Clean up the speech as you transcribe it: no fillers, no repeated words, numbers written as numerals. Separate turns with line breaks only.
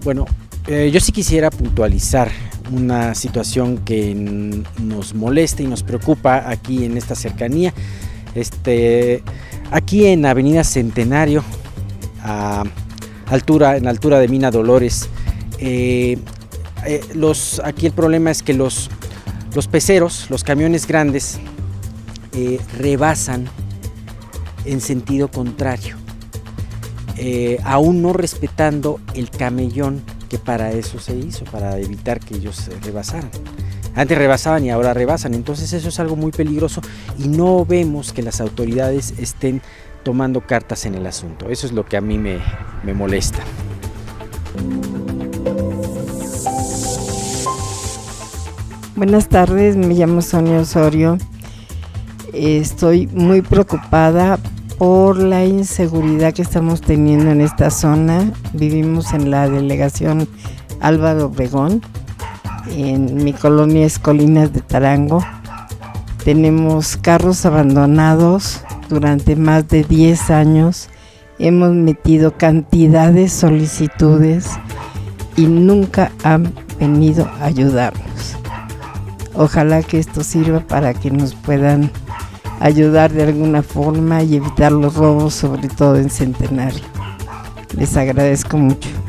Bueno, yo sí quisiera puntualizar una situación que nos molesta y nos preocupa aquí en esta cercanía. Aquí en Avenida Centenario, en altura de Mina Dolores, aquí el problema es que los peceros, los camiones grandes, rebasan en sentido contrario, aún no respetando el camellón que para eso se hizo, para evitar que ellos rebasaran. Antes rebasaban y ahora rebasan, entonces eso es algo muy peligroso y no vemos que las autoridades estén tomando cartas en el asunto. Eso es lo que a mí me molesta.
Buenas tardes, me llamo Sonia Osorio. Estoy muy preocupada por la inseguridad que estamos teniendo en esta zona. Vivimos en la delegación Álvaro Obregón, en mi colonia es Colinas de Tarango. Tenemos carros abandonados durante más de 10 años. Hemos metido cantidad de solicitudes y nunca han venido a ayudarnos. Ojalá que esto sirva para que nos puedan ayudar de alguna forma y evitar los robos, sobre todo en Centenario. Les agradezco mucho.